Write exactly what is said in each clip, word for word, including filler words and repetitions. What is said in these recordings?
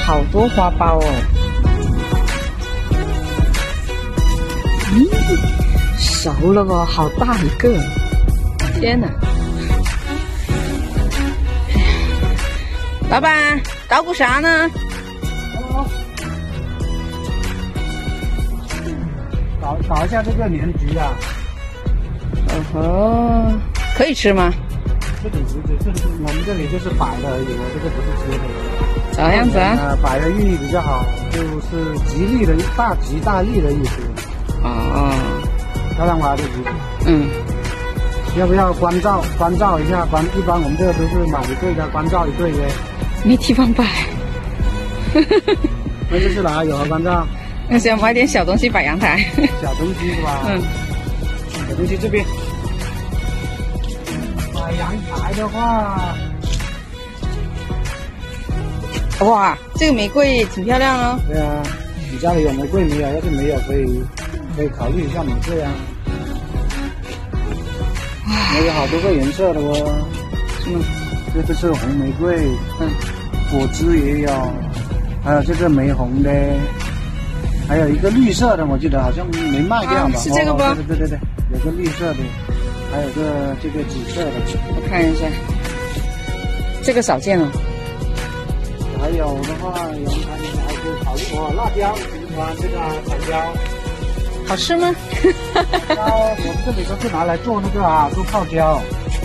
好多花苞哦。咦，熟了哦，好大一个！天哪！老板，捣鼓啥呢？ 哦，搞搞一下这个年桔啊。 哦吼，可以吃吗？ 这种橘子，这是我们这里就是摆的而已，我这个不是吃的。 啥样子啊？ 呃，摆的寓意比较好，就是吉利的大吉大利的意思。 哦， 漂亮吧，这橘子？ 嗯。 要不要关照关照一下？关一般我们这个都是买一对的，关照一对的。 没地方摆。 那就是哪有啊？关照？ 那想买点小东西摆阳台。 小东西是吧？ 嗯。 小东西这边。摆阳台的话， 哇，这个玫瑰挺漂亮哦。 对啊，你家里有玫瑰没有？要是没有，可以可以考虑一下玫瑰啊。也有好多个颜色的哦。 嗯， 这个是红玫瑰， 嗯， 果汁也有，还有这个玫红的，还有一个绿色的，我记得好像没卖掉吧？ 啊、是这个不？ 哦、对对对对，有个绿色的，还有个这个紫色的。 我看一下，这个少见了。 还有的话，阳台你还可以考虑哦，辣椒，你喜欢这个彩椒？ 好吃吗？ 椒我们这里都是拿来做那个啊，做泡椒。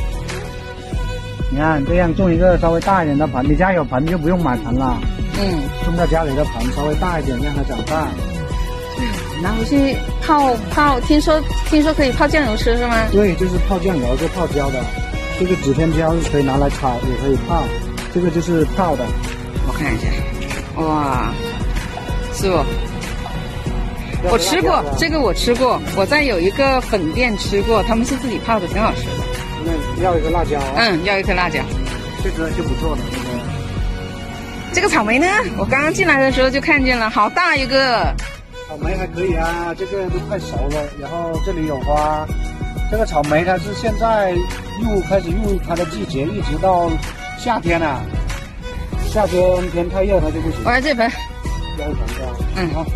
你看这样种一个稍微大一点的盆，你家有盆就不用买盆了。 嗯， 种在家里的盆稍微大一点，让它长大。 拿回去泡泡，听说听说可以泡酱油吃是吗？ 对，就是泡酱油，就泡椒的。这个指天椒可以拿来炒，也可以泡。这个就是泡的。 我看一下，哇，是不？我吃过这个，我吃过，我在有一个粉店吃过，他们是自己泡的，挺好吃的。 那要一个辣椒、啊。 嗯，要一颗辣椒。 这个就不错了，这个。 这个草莓呢？我刚刚进来的时候就看见了，好大一个。 草莓还可以啊，这个都快熟了。然后这里有花，这个草莓它是现在入开始入它的季节，一直到夏天啊。夏天天太热它就不行。 我来这盆。 要一盆是吧？ 嗯。 好。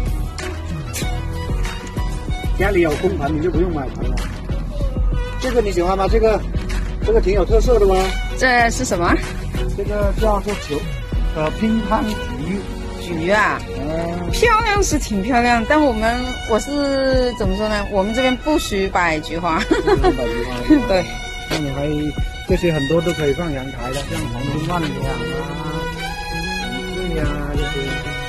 家里有空盆，你就不用买盆了。这个你喜欢吗？这个，这个挺有特色的吗？ 这是什么？ 这个叫做球，呃，乒乓菊。 菊啊，嗯，漂亮是挺漂亮，但我们我是怎么说呢？我们这边不许摆菊花。 不许摆菊花。 对。 那你还这些很多都可以放阳台的，像黄金万两啊、玫瑰啊这些。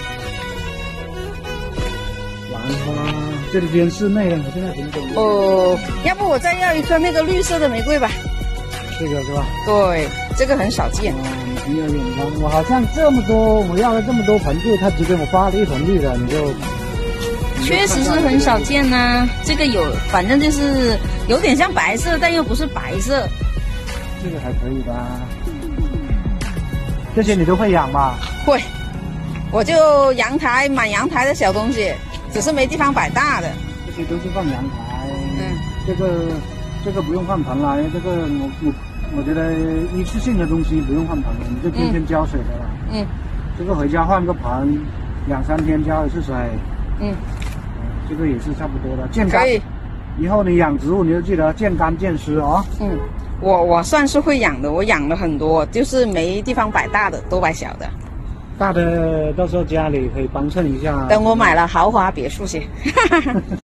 兰花，这里边室内的，我现在挺懂。 哦，要不我再要一颗那个绿色的玫瑰吧？ 这个是吧？ 对，这个很少见。 哦，你挺有眼光。我好像这么多，我要了这么多盆，就他只给我发了一盆绿的，你就。 确实是很少见呐、啊。这个有，反正就是有点像白色，但又不是白色。 这个还可以吧？这些你都会养吧？ 会，我就阳台满阳台的小东西，只是没地方摆大的。 这些都是放阳台。 嗯， 这个这个不用换盆了，因为这个我我我觉得一次性的东西不用换盆了，你就天天浇水的了。嗯，这个回家换个盆，两三天浇一次水。嗯，这个也是差不多的，见干。可以。以后你养植物，你就记得见干见湿哦。嗯。 我我算是会养的，我养了很多，就是没地方摆大的，都摆小的。 大的到时候家里可以帮衬一下。 等我买了豪华别墅先。